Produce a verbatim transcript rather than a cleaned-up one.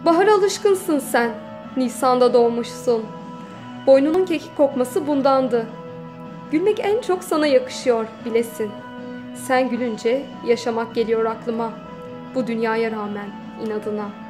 Bahara alışkınsın sen, Nisan'da doğmuşsun. Boynunun kekik kokması bundandı. Gülmek en çok sana yakışıyor, bilesin. Sen gülünce yaşamak geliyor aklıma. Bu dünyaya rağmen inadına.